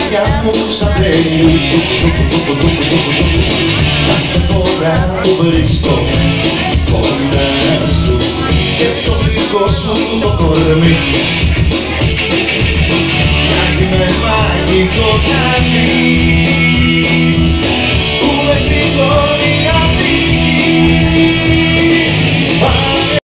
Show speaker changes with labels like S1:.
S1: chiamiamo Sabrina. Ora vρίσκω κοντά σου και το δικό σου το κορμί μοιάζει με μαγικό καμί.